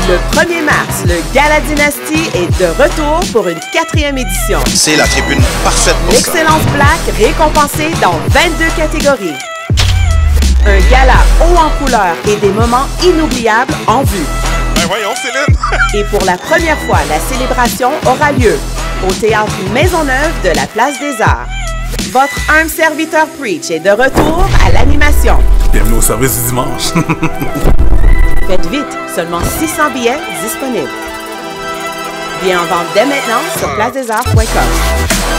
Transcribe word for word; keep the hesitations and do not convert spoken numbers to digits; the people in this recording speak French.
Le premier mars, le Gala Dynastie est de retour pour une quatrième édition. C'est la tribune parfaite pour ça. L'excellence Black récompensée dans vingt-deux catégories. Un gala haut en couleurs et des moments inoubliables en vue. Ben voyons, Céline! Et pour la première fois, la célébration aura lieu au Théâtre Maisonneuve de la Place des Arts. Votre humble serviteur Preach est de retour à l'animation. Bienvenue au service du dimanche. Faites vite, seulement six cents billets disponibles. Billets en vente dès maintenant sur place des arts point com.